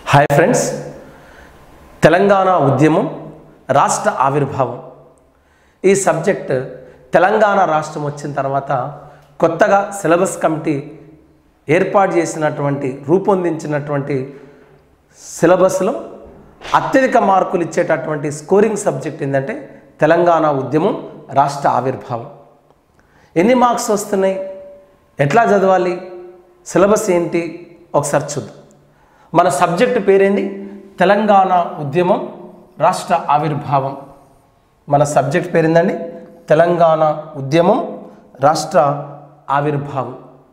Hi friends, Telangana ఉద్యమం రాష్ట్ర ఆవిర్భావం ఈ సబ్జెక్ట్ తెలంగాణ రాష్ట్రం వచ్చిన తర్వాత కొత్తగా సిలబస్ కమిటీ ఏర్పాటు చేసినటువంటి రూపొందించినటువంటి సిలబస్లో అత్యధిక మార్కులు ఇచ్చేటటువంటి స్కోరింగ్ సబ్జెక్ట్ ఏంటంటే తెలంగాణ ఉద్యమం రాష్ట్ర ఆవిర్భావం. ఎన్ని మార్క్స్ వస్తున్నాయి, ఎట్లా చదవాలి, సిలబస్ ఏంటి ఒకసారి చూద్దాం. మన సబ్జెక్టు పేరేంది? తెలంగాణ ఉద్యమం రాష్ట్ర ఆవిర్భావం. మన సబ్జెక్ట్ పేరేందండి? తెలంగాణ ఉద్యమం రాష్ట్ర ఆవిర్భావం.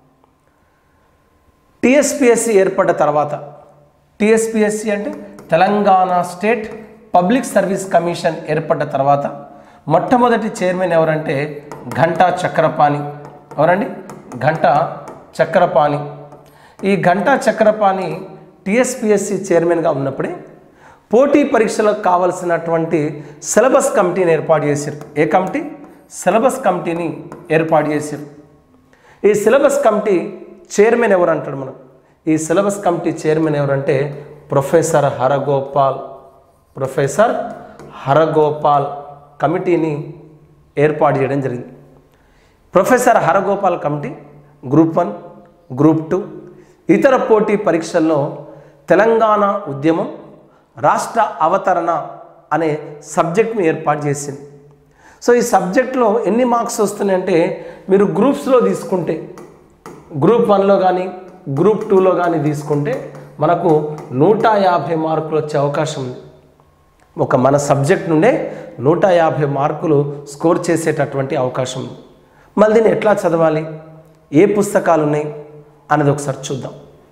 టీఎస్పీఎస్సీ ఏర్పడ్డ తర్వాత, టీఎస్పీఎస్సీ అంటే Telangana state public service commission ఏర్పడ్డ తర్వాత మొట్టమొదటి చైర్మన్ ఎవరంటే ఘంటా చక్రపాణి. ఎవరండి? ఘంటా చక్రపాణి. ఈ ఘంటా చక్రపాణి టీఎస్పీఎస్సీ చైర్మన్గా ఉన్నప్పుడే పోటీ పరీక్షలకు కావలసినటువంటి సిలబస్ కమిటీని ఏర్పాటు చేశారు. ఏ కమిటీ? సిలబస్ కమిటీని ఏర్పాటు చేశారు. ఈ సిలబస్ కమిటీ చైర్మన్ ఎవరు అంటాడు మనం? ఈ సిలబస్ కమిటీ చైర్మన్ ఎవరంటే ప్రొఫెసర్ హరగోపాల్. ప్రొఫెసర్ హరగోపాల్ కమిటీని ఏర్పాటు చేయడం జరిగింది. Professor Haragopal committee group 1, group 2 ఇతర పోటీ పరీక్షల్లో తెలంగాణ ఉద్యమం రాష్ట్ర అవతరణ అనే సబ్జెక్ట్ని ఏర్పాటు చేసింది. సో ఈ సబ్జెక్ట్లో ఎన్ని మార్క్స్ వస్తున్నాయంటే, మీరు గ్రూప్స్లో తీసుకుంటే గ్రూప్ 1లో కానీ గ్రూప్ 2లో కానీ తీసుకుంటే మనకు 150 మార్కులు వచ్చే అవకాశం ఉంది. ఒక మన సబ్జెక్ట్ నుండే 150 మార్కులు స్కోర్ చేసేటటువంటి అవకాశం ఉంది. మళ్ళీ దీన్ని ఎట్లా చదవాలి, ఏ పుస్తకాలు ఉన్నాయి అనేది ఒకసారి చూద్దాం.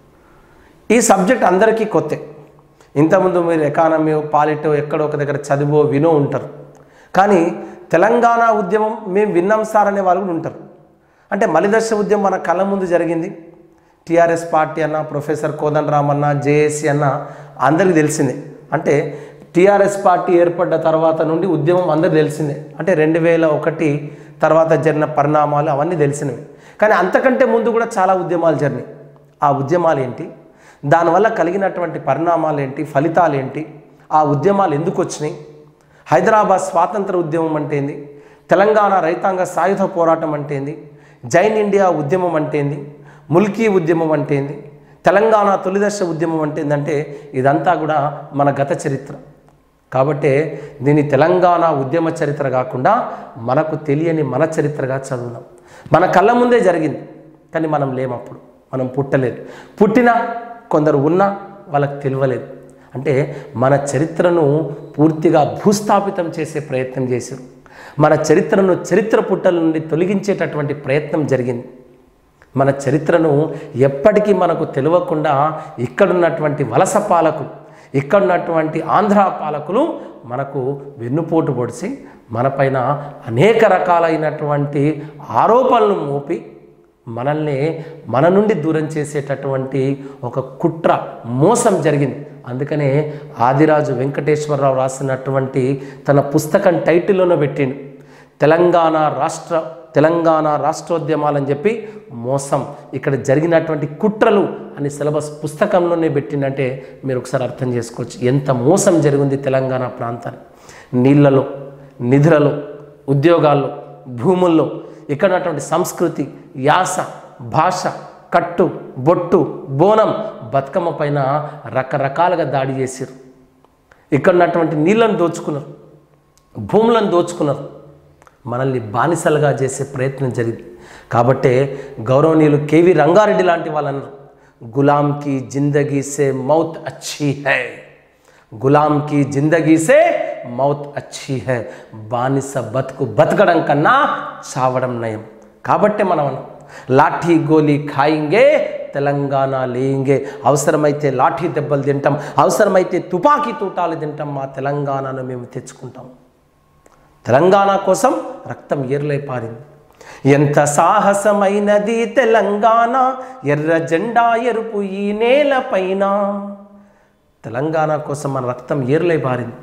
ఈ సబ్జెక్ట్ అందరికీ కొత్తే. ఇంతకుముందు మీరు ఎకానమీ, పాలిటో ఎక్కడో ఒక దగ్గర చదివో వినో ఉంటారు. కానీ తెలంగాణ ఉద్యమం మేము విన్నాం సార్ అనే వాళ్ళు కూడా ఉంటారు. అంటే మలిదశ ఉద్యమం మన కళ్ళ ముందు జరిగింది. టీఆర్ఎస్ పార్టీ అన్న, ప్రొఫెసర్ కోదండరామ్ అన్న, జేఏసీ అన్న అందరికీ తెలిసిందే. అంటే టీఆర్ఎస్ పార్టీ ఏర్పడ్డ తర్వాత నుండి ఉద్యమం అందరికీ తెలిసిందే. అంటే 2001 తర్వాత జరిగిన పరిణామాలు అవన్నీ తెలిసినవి. కానీ అంతకంటే ముందు కూడా చాలా ఉద్యమాలు జరిగినాయి. ఆ ఉద్యమాలు ఏంటి, దానివల్ల కలిగినటువంటి పరిణామాలు ఏంటి, ఫలితాలు ఏంటి, ఆ ఉద్యమాలు ఎందుకు వచ్చినాయి, హైదరాబాద్ స్వాతంత్ర ఉద్యమం అంటే ఏంది, తెలంగాణ రైతాంగ సాయుధ పోరాటం అంటే ఏంది, జైన్ ఇండియా ఉద్యమం అంటే ఏంది, ముల్కీ ఉద్యమం అంటే ఏంది, తెలంగాణ తొలిదశ ఉద్యమం అంటే ఏంటంటే ఇదంతా కూడా మన గత చరిత్ర. కాబట్టి దీని తెలంగాణ ఉద్యమ చరిత్ర కాకుండా మనకు తెలియని మన చరిత్రగా చదువుదాం. మన కళ్ళ ముందే జరిగింది, కానీ మనం లేమప్పుడు, మనం పుట్టలేదు. పుట్టినా కొందరు ఉన్నా వాళ్ళకి తెలియలేదు. అంటే మన చరిత్రను పూర్తిగా భూస్థాపితం చేసే ప్రయత్నం చేశారు. మన చరిత్రను చరిత్ర పుట్టల నుండి తొలగించేటటువంటి ప్రయత్నం జరిగింది. మన చరిత్రను ఎప్పటికీ మనకు తెలియకుండా ఇక్కడున్నటువంటి వలస పాలకులు, ఇక్కడున్నటువంటి ఆంధ్ర పాలకులు మనకు వెన్నుపోటు పొడిచి మనపైన అనేక రకాలైనటువంటి ఆరోపణలు మోపి మనల్ని మన నుండి దూరం చేసేటటువంటి ఒక కుట్ర, మోసం జరిగింది. అందుకనే ఆదిరాజు వెంకటేశ్వరరావు రాసినటువంటి తన పుస్తకం టైటిల్లోనే పెట్టిండు తెలంగాణ రాష్ట్రోద్యమాలని చెప్పి మోసం, ఇక్కడ జరిగినటువంటి కుట్రలు అని సిలబస్ పుస్తకంలోనే పెట్టిందంటే మీరు ఒకసారి అర్థం చేసుకోవచ్చు ఎంత మోసం జరిగింది తెలంగాణ ప్రాంతాన్ని. నీళ్ళలో, నిధులలో, ఉద్యోగాల్లో, భూముల్లో ఇక్కడ ఉన్నటువంటి సంస్కృతి, యాస, భాష, కట్టు, బొట్టు, బోనం, బతుకమ్మ పైన రకరకాలుగా దాడి చేశారు. ఇక్కడ ఉన్నటువంటి నీళ్ళను దోచుకున్నారు, భూములను దోచుకున్నారు, మనల్ని బానిసలుగా చేసే ప్రయత్నం జరిగింది. కాబట్టే గౌరవనీయులు కేవి రంగారెడ్డి లాంటి వాళ్ళన్నారు, గులాం కీ జిందగీ సే మౌత్ అచ్చి హై, గులాం కీ జిందగీ సే మౌత్ అచ్చి హై, బానిస బతుకు బతకడం కన్నా చావడం నయం. కాబట్టే మనం లాఠీ గోలీ ఖాయింగే తెలంగాణ లేయింగే, అవసరమైతే లాఠీ దెబ్బలు తింటాం, అవసరమైతే తుపాకీ తూటాలు తింటాం, మా తెలంగాణను మేము తెచ్చుకుంటాం. తెలంగాణ కోసం రక్తం ఏర్లై పారింది. ఎంత సాహసమైనది తెలంగాణ, ఎర్ర జెండా ఎరుపు ఈ నేలపైన. తెలంగాణ కోసం మన రక్తం ఏర్లై పారింది.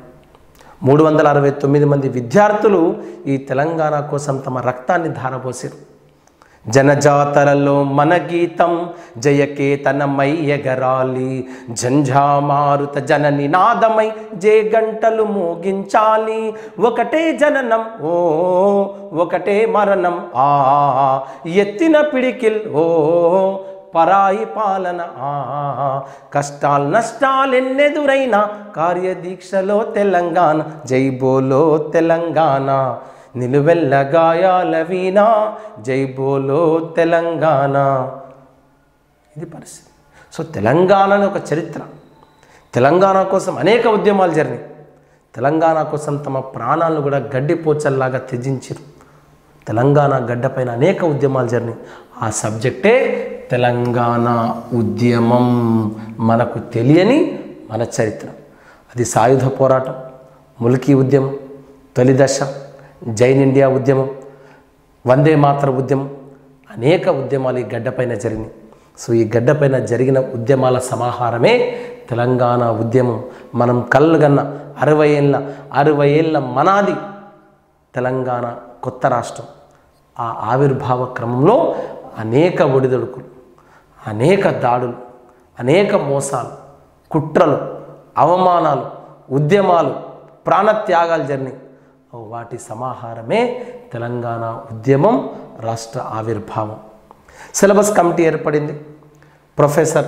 369 మంది విద్యార్థులు ఈ తెలంగాణ కోసం తమ రక్తాన్ని ధారపోసారు. జనజాతరలో మన గీతం జయకేతనమై ఎగరాలి, జంఝామారుత జన నినాదమై జే గంటలు మోగించాలి. ఒకటే జననం ఓ ఒకటే మరణం ఆ, ఎత్తిన పిడికిల్ ఓ పరాయి పాలన ఆ, కష్టాలు నష్టాలెన్నెదురైనా కార్యదీక్షలో తెలంగాణ, జై బోలో తెలంగాణ. నిలువెల్ల గాయాల వీణా జై బోలో తెలంగాణ. ఇది పరిస్థితి. సో తెలంగాణలో ఒక చరిత్ర, తెలంగాణ కోసం అనేక ఉద్యమాలు జరిగినాయి. తెలంగాణ కోసం తమ ప్రాణాలను కూడా గడ్డిపోచల్లాగా త్యజించారు. తెలంగాణ గడ్డపైన అనేక ఉద్యమాలు జరిగినాయి. ఆ సబ్జెక్టే తెలంగాణ ఉద్యమం. మనకు తెలియని మన చరిత్ర. అది సాయుధ పోరాటం, ముల్కీ ఉద్యమం, తొలి దశ, జైన్ ఇండియా ఉద్యమం, వందే మాతర ఉద్యమం, అనేక ఉద్యమాలు ఈ గడ్డపైన జరిగినాయి. సో ఈ గడ్డపైన జరిగిన ఉద్యమాల సమాహారమే తెలంగాణ ఉద్యమం. మనం కళ్ళగన్న 60 ఏళ్ళ మనాది తెలంగాణ కొత్త రాష్ట్రం. ఆ ఆవిర్భావ క్రమంలో అనేక ఒడిదొడుకులు, అనేక దాడులు, అనేక మోసాలు, కుట్రలు, అవమానాలు, ఉద్యమాలు, ప్రాణత్యాగాలు జరిగినాయి. వాటి సమాహారమే తెలంగాణ ఉద్యమం, రాష్ట్ర ఆవిర్భావం. సిలబస్ కమిటీ ఏర్పడింది. ప్రొఫెసర్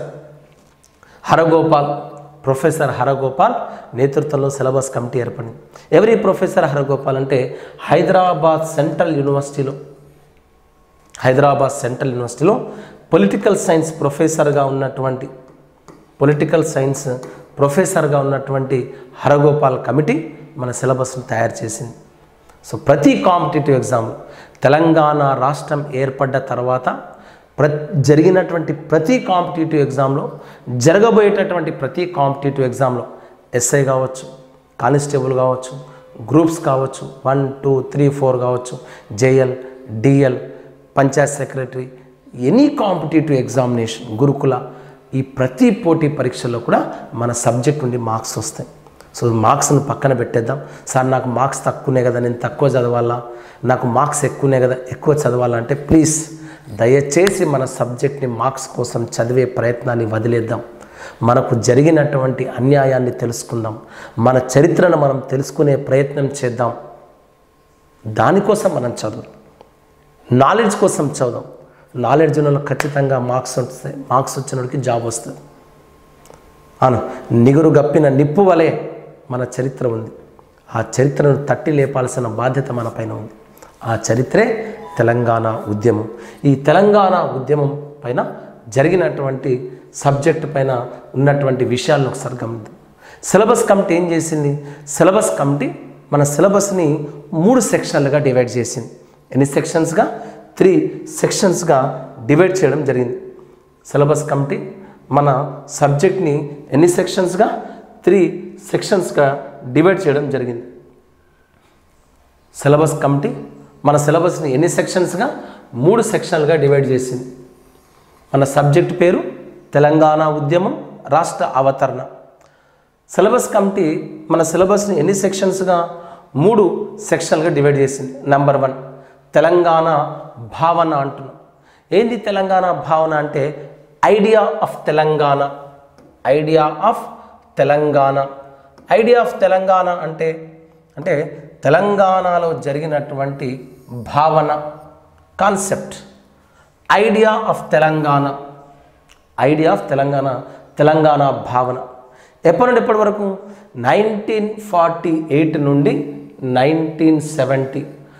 హరగోపాల్ నేతృత్వంలో సిలబస్ కమిటీ ఏర్పడింది. ఎవరి ప్రొఫెసర్ హరగోపాల్ అంటే హైదరాబాద్ సెంట్రల్ యూనివర్సిటీలో పొలిటికల్ సైన్స్ ప్రొఫెసర్గా ఉన్నటువంటి హరగోపాల్ కమిటీ మన సిలబస్ను తయారు చేసింది. సో ప్రతి కాంపిటేటివ్ ఎగ్జామ్లో, తెలంగాణ రాష్ట్రం ఏర్పడ్డ తర్వాత జరిగినటువంటి ప్రతి కాంపిటేటివ్ ఎగ్జామ్లో, జరగబోయేటటువంటి ప్రతి కాంపిటేటివ్ ఎగ్జామ్లో ఎస్ఐ కావచ్చు, కానిస్టేబుల్ కావచ్చు, గ్రూప్స్ కావచ్చు, 1, 2, 3, 4 కావచ్చు, JL, DL, panchayat secretary, any competitive examination, Gurukula, ఈ ప్రతి పోటీ పరీక్షల్లో కూడా మన సబ్జెక్ట్ నుండి మార్క్స్ వస్తాయి. సో మార్క్స్ను పక్కన పెట్టేద్దాం. సార్ నాకు మార్క్స్ తక్కువనే కదా, నేను తక్కువ చదవాలా, నాకు మార్క్స్ ఎక్కువనే కదా, ఎక్కువ చదవాలా అంటే ప్లీజ్ దయచేసి మన సబ్జెక్ట్ని మార్క్స్ కోసం చదివే ప్రయత్నాన్ని వదిలేద్దాం. మనకు జరిగినటువంటి అన్యాయాన్ని తెలుసుకుందాం, మన చరిత్రను మనం తెలుసుకునే ప్రయత్నం చేద్దాం. దానికోసం మనం చదువు, నాలెడ్జ్ కోసం చదువుదాం. నాలెడ్జ్ ఉన్న ఖచ్చితంగా మార్క్స్ వస్తాయి, మార్క్స్ వచ్చిన వాడికి జాబ్ వస్తుంది. అవును, నిగురు గప్పిన నిప్పు వలె మన చరిత్ర ఉంది. ఆ చరిత్రను తట్టి లేపాల్సిన బాధ్యత మన పైన ఉంది. ఆ చరిత్రే తెలంగాణ ఉద్యమం. ఈ తెలంగాణ ఉద్యమం పైన జరిగినటువంటి సబ్జెక్టు పైన ఉన్నటువంటి విషయాలను ఒకసారి గమనిద్దాం. సిలబస్ కమిటీ ఏం చేసింది? సిలబస్ కమిటీ మన సిలబస్ని 3 సెక్షన్లుగా డివైడ్ చేసింది. ఎన్ని సెక్షన్స్గా? 3 సెక్షన్స్గా డివైడ్ చేయడం జరిగింది. సిలబస్ కమిటీ మన సబ్జెక్ట్ని ఎన్ని సెక్షన్స్గా? 3 సెక్షన్స్గా డివైడ్ చేయడం జరిగింది. సిలబస్ కమిటీ మన సిలబస్ని ఎన్ని సెక్షన్స్గా? 3 సెక్షన్లుగా డివైడ్ చేసింది. మన సబ్జెక్ట్ పేరు తెలంగాణ ఉద్యమం, రాష్ట్ర అవతరణ. సిలబస్ కమిటీ మన సిలబస్ని ఎన్ని సెక్షన్స్గా? 3 సెక్షన్లుగా డివైడ్ చేసింది. నెంబర్ 1 తెలంగాణ భావన అంటున్నాం. ఏంది తెలంగాణ భావన అంటే idea of Telangana. Idea of Telangana. Idea of Telangana అంటే తెలంగాణలో జరిగినటువంటి భావన, concept. Idea of Telangana, idea of Telangana, Telangana భావన. ఎప్పటి నుండి ఎప్పటి వరకు? 1948 నుండి 1970,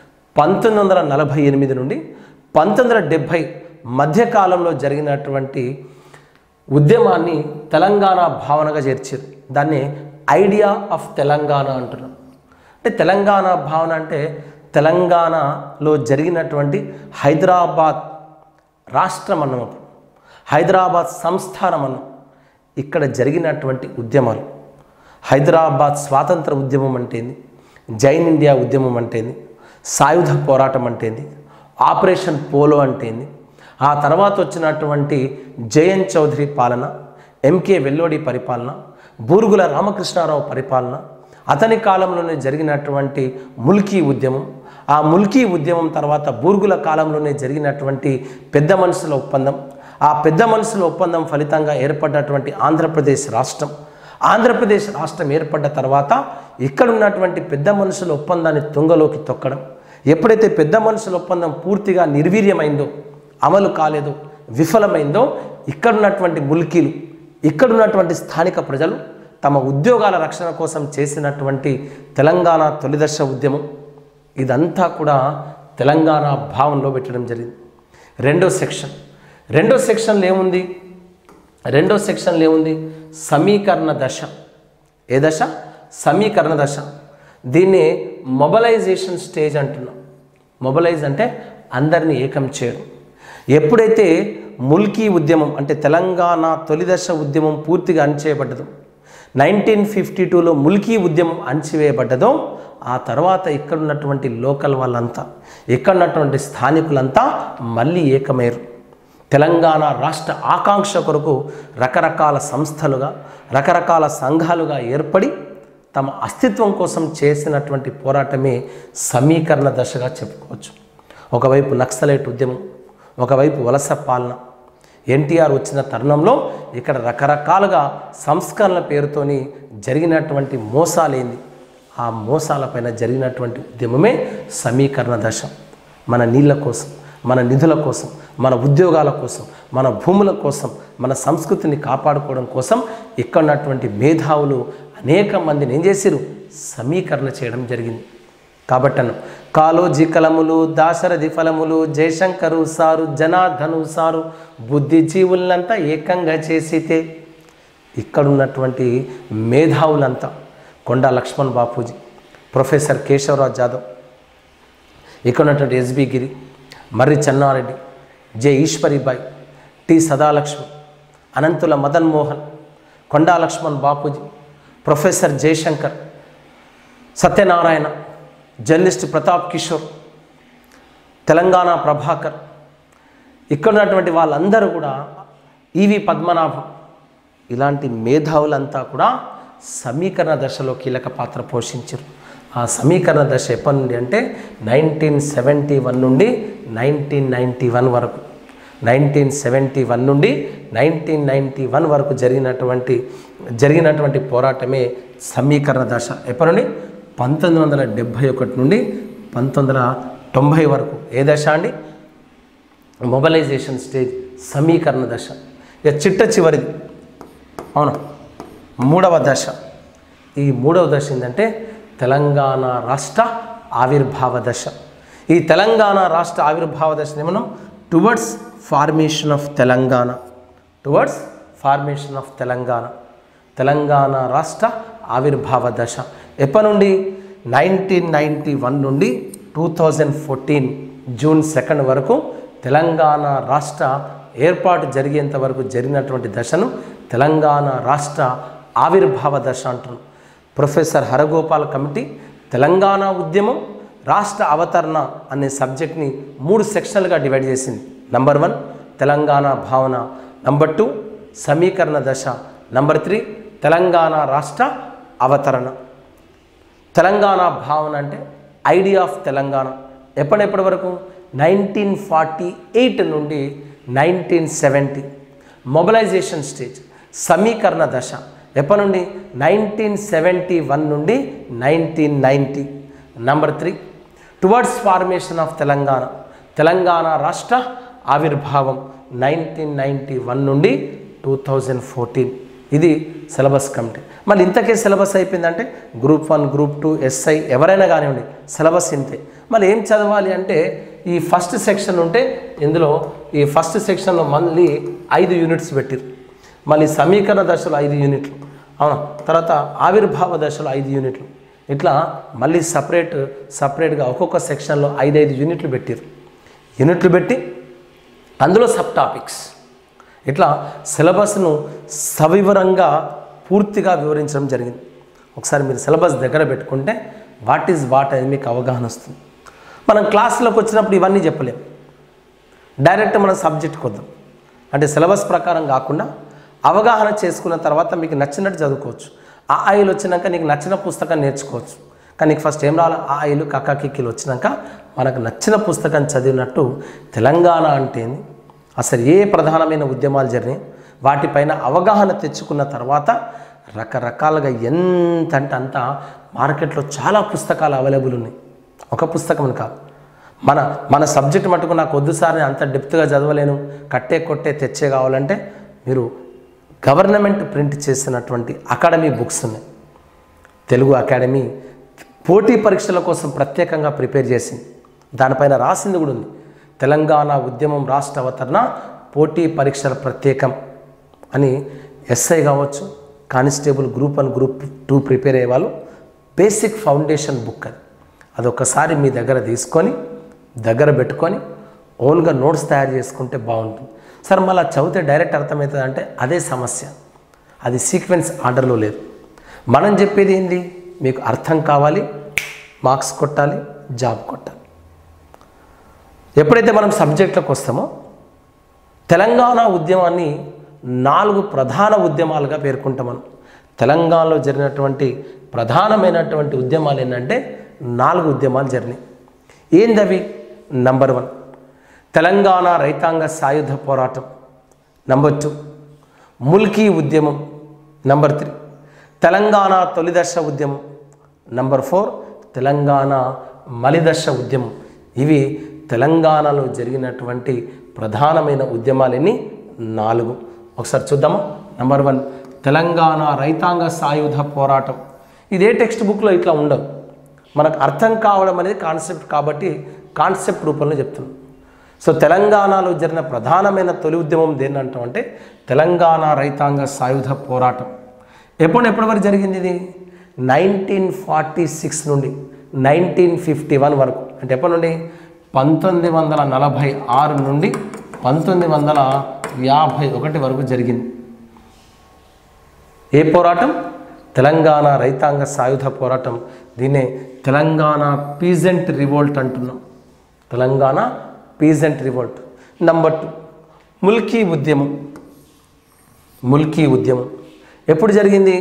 1948 నుండి 1970 మధ్యకాలంలో జరిగినటువంటి ఉద్యమాన్ని తెలంగాణ భావనగా చేర్చారు. దాన్ని ఐడియా ఆఫ్ తెలంగాణ అంటున్నాం. అంటే తెలంగాణ భావన అంటే తెలంగాణలో జరిగినటువంటి హైదరాబాద్ రాష్ట్రం అన్నాం, హైదరాబాద్ సంస్థానం అన్నాం. ఇక్కడ జరిగినటువంటి ఉద్యమాలు, హైదరాబాద్ స్వాతంత్ర ఉద్యమం అంటేంది, జైన్ ఇండియా ఉద్యమం అంటేంది, సాయుధ పోరాటం అంటేంది, ఆపరేషన్ పోలో అంటేంది, ఆ తర్వాత వచ్చినటువంటి జేఎన్ చౌదరి పాలన, ఎంకే వెల్లోడి పరిపాలన, బూరుగుల రామకృష్ణారావు పరిపాలన, అతని కాలంలోనే జరిగినటువంటి ముల్కీ ఉద్యమం, ఆ ముల్కీ ఉద్యమం తర్వాత బూర్గుల కాలంలోనే జరిగినటువంటి పెద్ద మనుషుల ఒప్పందం, ఆ పెద్ద మనుషుల ఒప్పందం ఫలితంగా ఏర్పడినటువంటి ఆంధ్రప్రదేశ్ రాష్ట్రం ఏర్పడ్డ తర్వాత ఇక్కడ ఉన్నటువంటి పెద్ద మనుషుల ఒప్పందాన్ని తుంగలోకి తొక్కడం, ఎప్పుడైతే పెద్ద మనుషుల ఒప్పందం పూర్తిగా నిర్వీర్యమైందో, అమలు కాలేదో, విఫలమైందో, ఇక్కడున్నటువంటి ముల్కీలు, ఇక్కడున్నటువంటి స్థానిక ప్రజలు తమ ఉద్యోగాల రక్షణ కోసం చేసినటువంటి తెలంగాణ తొలిదశ ఉద్యమం ఇదంతా కూడా తెలంగాణ భావనలో పెట్టడం జరిగింది. రెండో సెక్షన్లో ఏముంది? సమీకరణ దశ. ఏ దశ? సమీకరణ దశ. దీన్ని మొబలైజేషన్ స్టేజ్ అంటున్నాం. మొబలైజ్ అంటే అందరినీ ఏకం చేయడం. ఎప్పుడైతే ముల్కీ ఉద్యమం అంటే తెలంగాణ తొలిదశ ఉద్యమం పూర్తిగా అణచివేయబడ్డదో, 1952లో ముల్కీ ఉద్యమం అణచివేయబడ్డదో, ఆ తర్వాత ఇక్కడున్నటువంటి లోకల్ వాళ్ళంతా, ఇక్కడున్నటువంటి స్థానికులంతా మళ్ళీ ఏకమయ్యారు. తెలంగాణ రాష్ట్ర ఆకాంక్ష కొరకు రకరకాల సంస్థలుగా, రకరకాల సంఘాలుగా ఏర్పడి తమ అస్తిత్వం కోసం చేసినటువంటి పోరాటమే సమీకరణ దశగా చెప్పుకోవచ్చు. ఒకవైపు నక్సలైట్ ఉద్యమం, ఒకవైపు వలస పాలన. ఎన్టీఆర్ వచ్చిన తరుణంలో ఇక్కడ రకరకాలుగా సంస్కరణల పేరుతోని జరిగినటువంటి మోసాలేంది, ఆ మోసాలపైన జరిగినటువంటి ఉద్యమమే సమీకరణ దశ. మన నీళ్ళ కోసం, మన నిధుల కోసం, మన ఉద్యోగాల కోసం, మన భూముల కోసం, మన సంస్కృతిని కాపాడుకోవడం కోసం ఇక్కడ ఉన్నటువంటి మేధావులు అనేక మందిని ఏం చేసిరు? సమీకరణ చేయడం జరిగింది. కాబట్టను కాలోజీ కలములు, దాశరథి ఫలములు, జయశంకరు సారు, జనార్దను సారు, బుద్ధిజీవులంతా ఏకంగా చేసితే, ఇక్కడున్నటువంటి మేధావులంతా కొండా లక్ష్మణ్ బాపూజీ, ప్రొఫెసర్ కేశవరావు జాదవ్, ఇక్కడ ఉన్నటువంటి SB Giri, Marri Chennareddy, J Eshwaribai, T Sadalakshmi, Ananthula Madan Mohan, Konda Laxman Bapuji, professor Jayashankar, Satyanarayana, journalist Pratap Kishore, Telangana Prabhakar, ఇక్కడ ఉన్నటువంటి వాళ్ళందరూ కూడా, ఈవి పద్మనాభం, ఇలాంటి మేధావులంతా కూడా సమీకరణ దశలో కీలక పాత్ర పోషించారు. ఆ సమీకరణ దశ ఎప్పటి నుండి అంటే 1971 నుండి 1991 వరకు, 1971 నుండి 1991 వరకు జరిగినటువంటి పోరాటమే సమీకరణ దశ. ఎప్పటి నుండి? 1971 నుండి 1990 వరకు. ఏ దశ అండి? మొబలైజేషన్ స్టేజ్, సమీకరణ దశ. ఇక చిట్ట చివరిది, అవును, మూడవ దశ. ఈ మూడవ దశ ఏంటంటే తెలంగాణ రాష్ట్ర ఆవిర్భావ దశ. ఈ తెలంగాణ రాష్ట్ర ఆవిర్భావ దశని మనం towards formation of Telangana, Telangana రాష్ట్ర ఆవిర్భావ దశ. ఎప్పటి నుండి? 1991 నుండి 2014 జూన్ 2 వరకు తెలంగాణ రాష్ట్ర ఏర్పాటు జరిగేంత వరకు జరిగినటువంటి దశను తెలంగాణ రాష్ట్ర ఆవిర్భావ దశ అంటారు. ప్రొఫెసర్ హరగోపాల్ కమిటీ తెలంగాణ ఉద్యమం రాష్ట్ర అవతరణ అనే సబ్జెక్ట్ని 3 సెక్షన్లుగా డివైడ్ చేసింది. నంబర్ 1 తెలంగాణ భావన, నంబర్ 2 సమీకరణ దశ, నంబర్ 3 తెలంగాణ రాష్ట్ర అవతరణ. తెలంగాణ భావన అంటే ఐడియా ఆఫ్ తెలంగాణ. ఎప్పటి వరకు? 1948 నుండి 1970. మొబలైజేషన్ స్టేజ్, సమీకరణ దశ ఎప్పటి నుండి? 1971 నుండి 1990. Number 3 towards formation of Telangana రాష్ట్ర ఆవిర్భావం 1991 నుండి 2014. ఇది సిలబస్ కమిటీ. మళ్ళీ ఇంతకే సిలబస్ అయిపోయిందంటే గ్రూప్ 1, గ్రూప్ 2, ఎస్ఐ ఎవరైనా కానివ్వండి సిలబస్ ఇంతే. మళ్ళీ ఏం చదవాలి అంటే ఈ ఫస్ట్ సెక్షన్ ఉంటే ఇందులో ఈ ఫస్ట్ సెక్షన్లో మళ్ళీ 5 యూనిట్స్ పెట్టారు. మళ్ళీ సమీకరణ దశలో 5 యూనిట్లు, అవునా, తర్వాత ఆవిర్భావ దశలో 5 యూనిట్లు, ఇట్లా మళ్ళీ సపరేట్గా ఒక్కొక్క సెక్షన్లో 5 యూనిట్లు పెట్టారు. యూనిట్లు పెట్టి అందులో సబ్ టాపిక్స్, ఇట్లా సిలబస్ను సవివరంగా పూర్తిగా వివరించడం జరిగింది. ఒకసారి మీరు సిలబస్ దగ్గర పెట్టుకుంటే వాట్ ఈజ్ వాట్ అనేది మీకు అవగాహన వస్తుంది. మనం క్లాసులోకి వచ్చినప్పుడు ఇవన్నీ చెప్పలేం, డైరెక్ట్ మన సబ్జెక్ట్కి వద్దాం. అంటే సిలబస్ ప్రకారం కాకుండా అవగాహన చేసుకున్న తర్వాత మీకు నచ్చినట్టు చదువుకోవచ్చు. ఆ ఆయిల్ వచ్చినాక నీకు నచ్చిన పుస్తకం నేర్చుకోవచ్చు. కానీ నీకు ఫస్ట్ ఏం రావాలి, ఆ ఇల్లు కక్కా కిక్కిలు వచ్చినాక మనకు నచ్చిన పుస్తకం చదివినట్టు తెలంగాణ అంటే ఏంది, అసలు ఏ ప్రధానమైన ఉద్యమాలు జరిగినాయి, వాటిపైన అవగాహన తెచ్చుకున్న తర్వాత రకరకాలుగా ఎంత అంటే అంత మార్కెట్లో చాలా పుస్తకాలు అవైలబుల్ ఉన్నాయి. ఒక పుస్తకం కాదు. మన సబ్జెక్ట్ మటుకు నాకు వద్దు సార్, నేను అంత డెప్త్గా చదవలేను, కట్టే కొట్టే తెచ్చే కావాలంటే మీరు గవర్నమెంట్ ప్రింట్ చేసినటువంటి అకాడమీ బుక్స్ ఉన్నాయి. తెలుగు అకాడమీ పోటీ పరీక్షల కోసం ప్రత్యేకంగా ప్రిపేర్ చేసింది. దానిపైన రాసింది కూడా ఉంది, తెలంగాణ ఉద్యమం రాష్ట్ర అవతరణ పోటీ పరీక్షల ప్రత్యేకం అని. ఎస్ఐ కావచ్చు, కానిస్టేబుల్ గ్రూప్ 1 గ్రూప్ 2 ప్రిపేర్ అయ్యే వాళ్ళు బేసిక్ ఫౌండేషన్ బుక్ అది ఒకసారి మీ దగ్గర తీసుకొని దగ్గర పెట్టుకొని ఓన్గా నోట్స్ తయారు చేసుకుంటే బాగుంటుంది. సార్ మళ్ళీ చదివితే డైరెక్ట్ అర్థమవుతుంది అంటే అదే సమస్య, అది సీక్వెన్స్ ఆర్డర్లో లేదు. మనం చెప్పేది ఏంది, మీకు అర్థం కావాలి, మార్క్స్ కొట్టాలి, జాబ్ కొట్టాలి. ఎప్పుడైతే మనం సబ్జెక్టులకు వస్తామో తెలంగాణ ఉద్యమాన్ని 4 ప్రధాన ఉద్యమాలుగా పేర్కొంటాం మనం. తెలంగాణలో జరిగినటువంటి ప్రధానమైనటువంటి ఉద్యమాలు ఏంటంటే 4 ఉద్యమాలు జరిగినాయి. ఏందవి? నంబర్ 1 తెలంగాణ రైతాంగ సాయుధ పోరాటం, నంబర్ 2 ముల్కీ ఉద్యమం, నంబర్ 3 తెలంగాణ తొలిదశ ఉద్యమం, నంబర్ 4 తెలంగాణ మలిదశ ఉద్యమం. ఇవి తెలంగాణలో జరిగినటువంటి ప్రధానమైన ఉద్యమాలని 4. ఒకసారి చూద్దామా. నంబర్ 1 తెలంగాణ రైతాంగ సాయుధ పోరాటం. ఇదే టెక్స్ట్ బుక్లో ఇట్లా ఉండవు, మనకు అర్థం కావడం అనేది కాన్సెప్ట్ కాబట్టి కాన్సెప్ట్ రూపంలో చెప్తున్నాం. సో తెలంగాణలో జరిగిన ప్రధానమైన తొలి ఉద్యమం దేన్ని అంటామంటే తెలంగాణ రైతాంగ సాయుధ పోరాటం. ఎప్పటి వరకు జరిగింది ఇది? 1946 నుండి 1951 వరకు. అంటే ఎప్పటి నుండి? 1946 నుండి 1951 వరకు జరిగింది. ఏ పోరాటం? తెలంగాణ రైతాంగ సాయుధ పోరాటం. దీన్నే తెలంగాణ పీజెంట్ రివోల్ట్ అంటున్నాం, తెలంగాణ పీజెంట్ రివోల్ట్. నంబర్ 2 ముల్కీ ఉద్యమం. ముల్కీ ఉద్యమం ఎప్పుడు జరిగింది?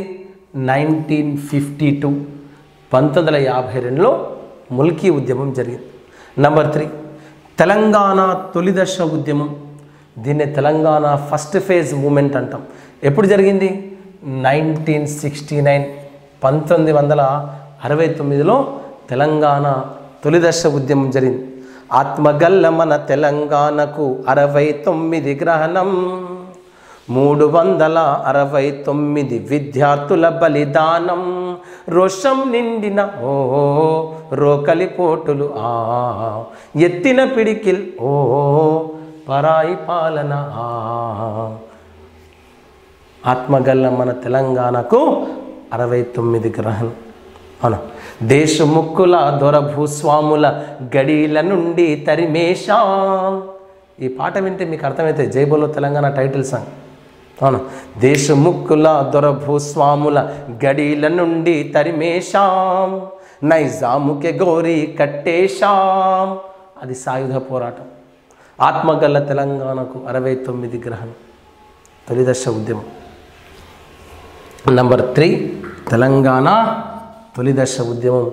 1952 1952లో ముల్కీ ఉద్యమం జరిగింది. నంబర్ 3 తెలంగాణ తొలిదశ ఉద్యమం. దీన్నే తెలంగాణ ఫస్ట్ ఫేజ్ మూమెంట్ అంటాం. ఎప్పుడు జరిగింది? 1969 1969లో తెలంగాణ తొలిదశ ఉద్యమం జరిగింది. ఆత్మగల్ల మన తెలంగాణకు 69 గ్రహణం, 369 విద్యార్థుల బలిదానం, రోషం నిండిన ఓ రోకలి పోటులు ఎత్తిన పిడికిల్ ఓ పరాయి పాలన. ఆత్మగల్ల మన తెలంగాణకు 69 గ్రహణం. అవునా? దేశముక్కుల దొర భూస్వాముల గడీల నుండి తరిమేషా. ఈ పాట వింటే మీకు అర్థమైతే జై బోలో తెలంగాణ టైటిల్ సాంగ్. అవునా? దేశముక్కుల దొర భూస్వాముల గడీల నుండి తరిమేషాం, నైజాముకే గోరి కట్టేశాం. అది సాయుధ పోరాటం. ఆత్మగల్ల తెలంగాణకు 69 గ్రహణం, తొలిదశ ఉద్యమం. నంబర్ 3 తెలంగాణ తొలిదశ ఉద్యమం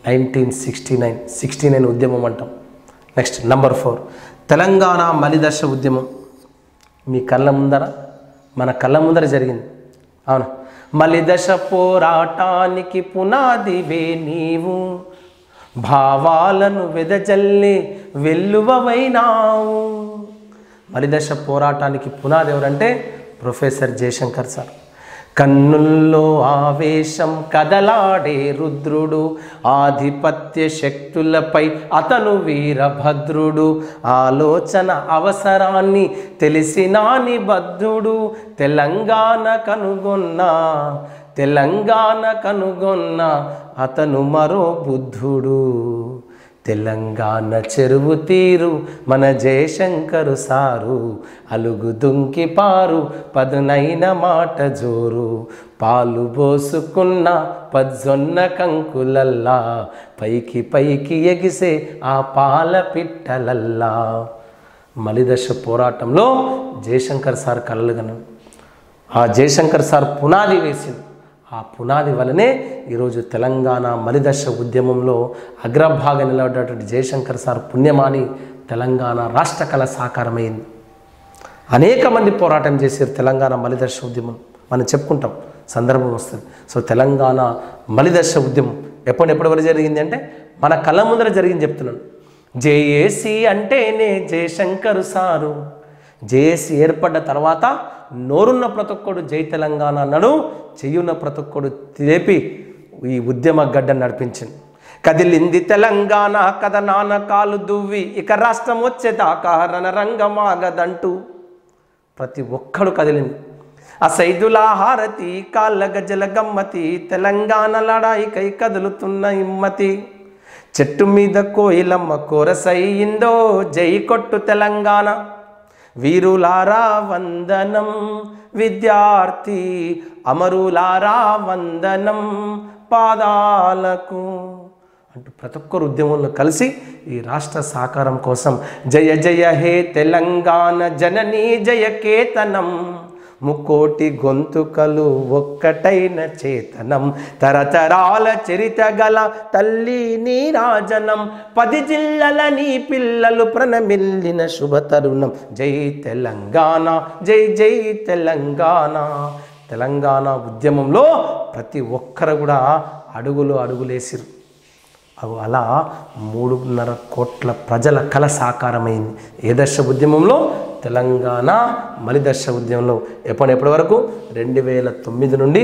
1969 ఉద్యమం అంటాం. నెక్స్ట్ నంబర్ 4 తెలంగాణ మలిదశ ఉద్యమం. మీ కళ్ళ ముందర, మన కళ్ళ ముందర జరిగింది. అవునా? మలిదశ పోరాటానికి పునాదివే నీవు, భావాలను వెదజల్లి వెల్లువైనావు. మలిదశ పోరాటానికి పునాది ఎవరంటే ప్రొఫెసర్ జయశంకర్ సార్. కన్నుల్లో ఆవేశం కదలాడే రుద్రుడు, ఆధిపత్య శక్తులపై అతను వీరభద్రుడు, ఆలోచన అవసరాన్ని తెలిసిన నిబద్ధుడు, తెలంగాణ కనుగొన్న అతను మరో బుద్ధుడు. తెలంగాణ చెరువు తీరు మన జయశంకరు సారు, అలుగు దుంకి పారు పదునైన మాట జోరు, పాలు పోసుకున్న పజ్జొన్న కంకులల్లా, పైకి పైకి ఎగిసే ఆ పాల పిట్టలల్లా. మలిదశ పోరాటంలో జయశంకర్ సార్ కలలుగను. ఆ జయశంకర్ సార్ పునాది వేసింది. ఆ పునాది వలనే ఈరోజు తెలంగాణ మలిదశ ఉద్యమంలో అగ్రభాగ నిలబడినటువంటి జయశంకర్ సార్ పుణ్యమాని తెలంగాణ రాష్ట్ర కళ సాకారమైంది. అనేక మంది పోరాటం చేశారు తెలంగాణ మలిదశ ఉద్యమం. మనం చెప్పుకుంటాం, సందర్భం వస్తుంది. సో తెలంగాణ మలిదశ ఉద్యమం ఎప్పటి వరకు జరిగింది అంటే మన కళ్ళ ముందర జరిగింది చెప్తున్నాను. జేఏసీ అంటేనే జయశంకర్ సారు. జేఏసీ ఏర్పడ్డ తర్వాత నోరున్న ప్రతి ఒక్కడు జై తెలంగాణ అన్నాడు, చెయ్యున్న ప్రతి ఒక్కడు లేపి ఈ ఉద్యమ గడ్డ నడిపించింది. కదిలింది తెలంగాణ కథనాన కాలు దువ్వి, ఇక రాష్ట్రం వచ్చేదాకా రణరంగమాగదంటూ ప్రతి ఒక్కడు కదిలింది. అసైదులా హారతి కాళ్ళ గజల గమ్మతి, తెలంగాణ లడాయికై కదులుతున్న హిమ్మతి. చెట్టు మీద కోయిలమ్మ కోరసయ్యిందో, జై కొట్టు తెలంగాణ వీరులారా వందనం, విద్యార్థి అమరులారా వందనం పాదాలకు అంటూ ప్రతి ఒక్కరు ఉద్యమంలో కలిసి ఈ రాష్ట్ర సాకారం కోసం జయ జయ హే తెలంగాణ జననీ జయ కేతనం, ముక్కోటి గొంతుకలు ఒక్కటైన చేతనం, తరతరాల చరిత గల తల్లి నీరాజనం, 10 జిల్లల నీ పిల్లలు ప్రణమిల్లిన శుభతరుణం. జై తెలంగాణ జై జై తెలంగాణ. తెలంగాణ ఉద్యమంలో ప్రతి ఒక్కరు కూడా అడుగులేసిరు. అలా 3.5 కోట్ల ప్రజల కళ సాకారమైంది. ఏ దశ ఉద్యమంలో? తెలంగాణ మలిదశ ఉద్యమంలో. ఎప్పటి వరకు? 2009 నుండి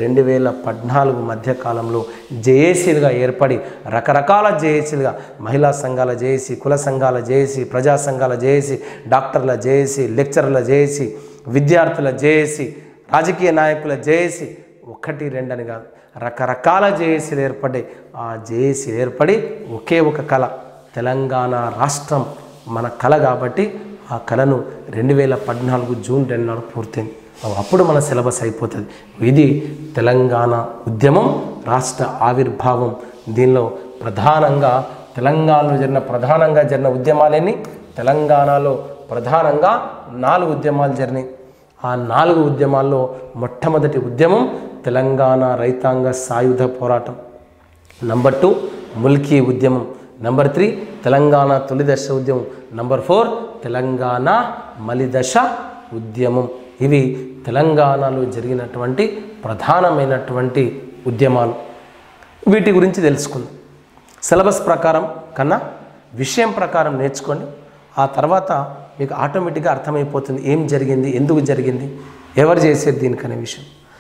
2014 మధ్య కాలంలో జేఏసీలుగా ఏర్పడి రకరకాల జేఏసీలుగా, మహిళా సంఘాల జేఏసీ, కుల సంఘాల జేఏసీ, ప్రజా సంఘాల జేఏసీ, డాక్టర్ల జేఏసీ, లెక్చరర్ల జేఏసీ, విద్యార్థుల జేఏసీ, రాజకీయ నాయకుల జేఏసీ, 1, 2 అని కాదు, రకరకాల జేఏసీలు ఏర్పడ్డాయి. ఆ జేఏసీ ఏర్పడి ఒకే ఒక కళ, తెలంగాణ రాష్ట్రం మన కళ. కాబట్టి ఆ కళను 2014 జూన్ 2 నాడు పూర్తయింది. అప్పుడు మన సిలబస్ అయిపోతుంది. ఇది తెలంగాణ ఉద్యమం, రాష్ట్ర ఆవిర్భావం. దీనిలో ప్రధానంగా తెలంగాణలో జరిగిన ఉద్యమాలన్నీ, తెలంగాణలో ప్రధానంగా 4 ఉద్యమాలు జరిగినాయి. ఆ 4 ఉద్యమాల్లో మొట్టమొదటి ఉద్యమం తెలంగాణ రైతాంగ సాయుధ పోరాటం. నంబర్ 2 ముల్కీ ఉద్యమం. నంబర్ 3 తెలంగాణ తొలిదశ ఉద్యమం. నంబర్ 4 తెలంగాణ మలిదశ ఉద్యమం. ఇవి తెలంగాణలో జరిగినటువంటి ప్రధానమైనటువంటి ఉద్యమాలు. వీటి గురించి తెలుసుకుందాం. సిలబస్ ప్రకారం కన్నా విషయం ప్రకారం నేర్చుకోండి. ఆ తర్వాత మీకు ఆటోమేటిక్గా అర్థమైపోతుంది ఏం జరిగింది, ఎందుకు జరిగింది, ఎవరు చేసేది దీనికనే విషయం.